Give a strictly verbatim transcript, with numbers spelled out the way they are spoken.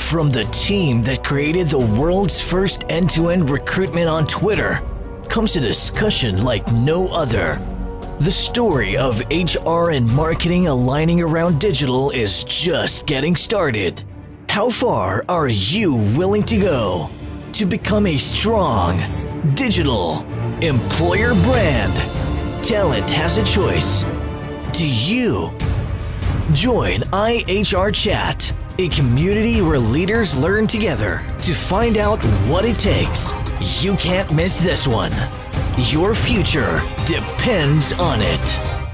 From the team that created the world's first end-to-end recruitment on Twitter comes a discussion like no other. The story of H R and marketing aligning around digital is just getting started. How far are you willing to go to become a strong digital employer brand? Talent has a choice. Do you? Join I H R Chat, a community where leaders learn together to find out what it takes. You can't miss this one. Your future depends on it.